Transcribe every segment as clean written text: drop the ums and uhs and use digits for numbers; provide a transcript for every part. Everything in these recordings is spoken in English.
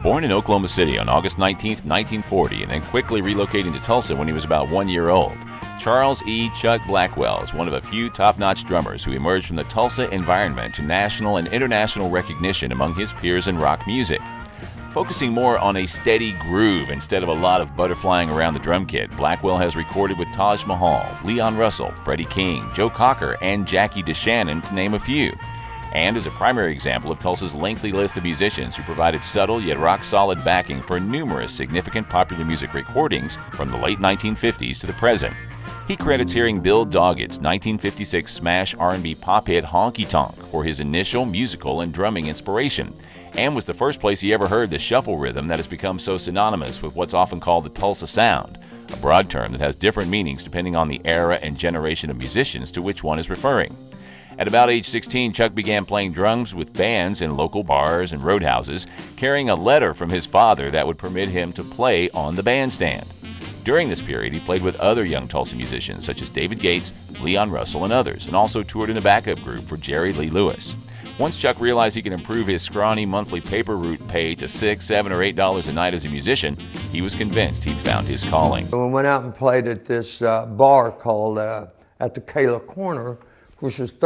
Born in Oklahoma City on August 19, 1940, and then quickly relocating to Tulsa when he was about 1 year old, Charles E. Chuck Blackwell is one of a few top-notch drummers who emerged from the Tulsa environment to national and international recognition among his peers in rock music. Focusing more on a steady groove instead of a lot of butterflying around the drum kit, Blackwell has recorded with Taj Mahal, Leon Russell, Freddie King, Joe Cocker, and Jackie DeShannon, to name a few, and is a primary example of Tulsa's lengthy list of musicians who provided subtle yet rock-solid backing for numerous significant popular music recordings from the late 1950s to the present. He credits hearing Bill Doggett's 1956 smash R&B pop hit Honky Tonk for his initial musical and drumming inspiration, and was the first place he ever heard the shuffle rhythm that has become so synonymous with what's often called the Tulsa sound, a broad term that has different meanings depending on the era and generation of musicians to which one is referring. At about age 16, Chuck began playing drums with bands in local bars and roadhouses, carrying a letter from his father that would permit him to play on the bandstand. During this period, he played with other young Tulsa musicians such as David Gates, Leon Russell, and others, and also toured in a backup group for Jerry Lee Lewis. Once Chuck realized he could improve his scrawny monthly paper route pay to $6, $7, or $8 a night as a musician, he was convinced he'd found his calling. We went out and played at this bar called at the Kayla Corner, which is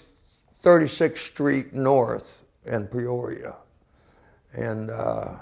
36th Street North in Peoria. And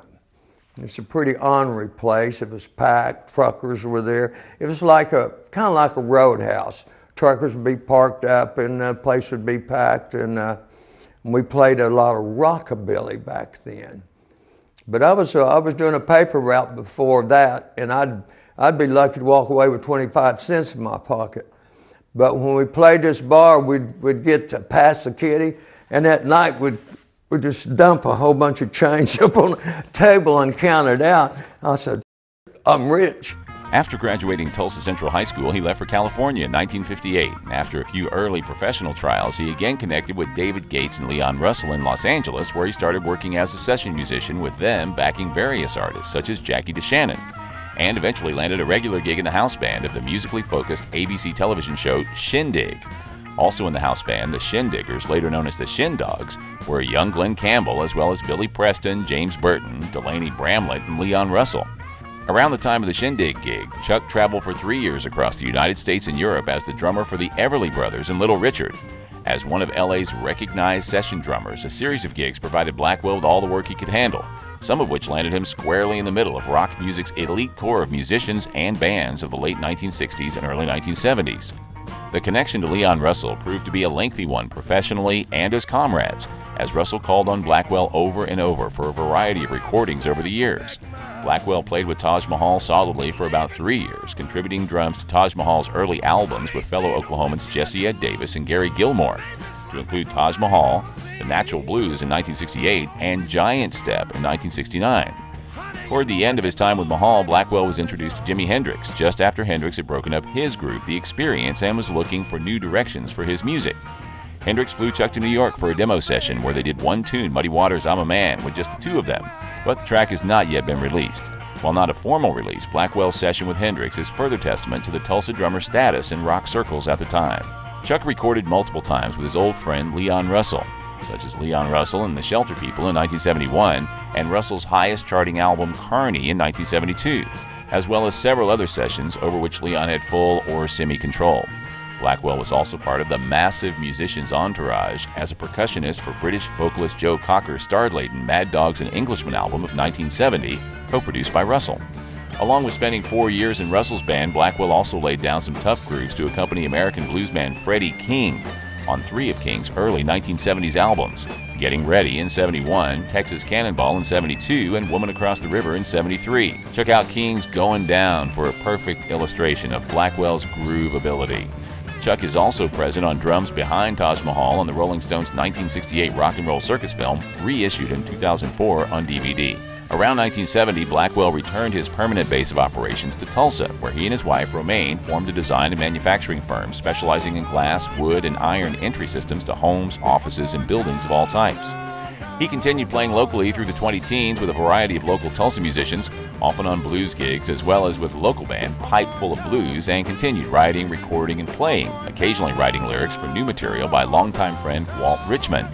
it's a pretty ornery place. It was packed, truckers were there. It was like kind of like a roadhouse. Truckers would be parked up and the place would be packed, and we played a lot of rockabilly back then. But I was doing a paper route before that, and I'd be lucky to walk away with 25 cents in my pocket. But when we played this bar, we'd get to pass the kitty, and at night we'd just dump a whole bunch of change up on the table and count it out. I said, I'm rich. After graduating Tulsa Central High School, he left for California in 1958. After a few early professional trials, he again connected with David Gates and Leon Russell in Los Angeles, where he started working as a session musician with them, backing various artists such as Jackie DeShannon, and eventually landed a regular gig in the house band of the musically focused ABC television show Shindig. Also in the house band, the Shindiggers, later known as the Shindogs, were young Glenn Campbell, as well as Billy Preston, James Burton, Delaney Bramlett, and Leon Russell. Around the time of the Shindig gig, Chuck traveled for 3 years across the United States and Europe as the drummer for the Everly Brothers and Little Richard. As one of LA's recognized session drummers, a series of gigs provided Blackwell with all the work he could handle, some of which landed him squarely in the middle of rock music's elite core of musicians and bands of the late 1960s and early 1970s. The connection to Leon Russell proved to be a lengthy one professionally and as comrades, as Russell called on Blackwell over and over for a variety of recordings over the years. Blackwell played with Taj Mahal solidly for about 3 years, contributing drums to Taj Mahal's early albums with fellow Oklahomans Jesse Ed Davis and Gary Gilmore, to include Taj Mahal, The Natural Blues in 1968, and Giant Step in 1969. Toward the end of his time with Mahal, Blackwell was introduced to Jimi Hendrix just after Hendrix had broken up his group, The Experience, and was looking for new directions for his music. Hendrix flew Chuck to New York for a demo session where they did one tune, Muddy Waters' I'm a Man, with just the two of them, but the track has not yet been released. While not a formal release, Blackwell's session with Hendrix is further testament to the Tulsa drummer's status in rock circles at the time. Chuck recorded multiple times with his old friend Leon Russell, such as Leon Russell and the Shelter People in 1971, and Russell's highest charting album Carney in 1972, as well as several other sessions over which Leon had full or semi-control. Blackwell was also part of the massive musician's entourage as a percussionist for British vocalist Joe Cocker's star-laden Mad Dogs and Englishmen album of 1970, co-produced by Russell. Along with spending 4 years in Russell's band, Blackwell also laid down some tough grooves to accompany American bluesman Freddie King on 3 of King's early 1970s albums, Getting Ready in 71, Texas Cannonball in 72, and Woman Across the River in 73. Check out King's Going Down for a perfect illustration of Blackwell's groove ability. Chuck is also present on drums behind Taj Mahal on the Rolling Stones' 1968 rock and roll circus film, reissued in 2004 on DVD. Around 1970, Blackwell returned his permanent base of operations to Tulsa, where he and his wife, Romaine, formed a design and manufacturing firm specializing in glass, wood, and iron entry systems to homes, offices, and buildings of all types. He continued playing locally through the 20-teens with a variety of local Tulsa musicians, often on blues gigs, as well as with local band Pipe Full of Blues, and continued writing, recording, and playing, occasionally writing lyrics for new material by longtime friend Walt Richman.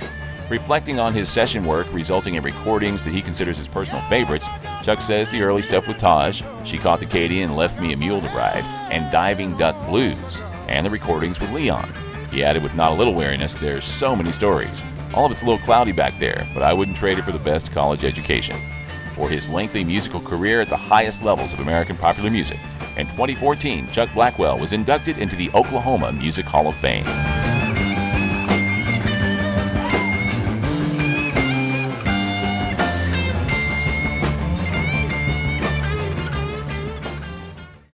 Reflecting on his session work resulting in recordings that he considers his personal favorites, Chuck says the early stuff with Taj, She Caught the Katy and Left Me a Mule to Ride, and Diving Duck Blues, and the recordings with Leon. He added with not a little wariness, there's so many stories. All of it's a little cloudy back there, but I wouldn't trade it for the best college education. For his lengthy musical career at the highest levels of American popular music, in 2014, Chuck Blackwell was inducted into the Oklahoma Music Hall of Fame.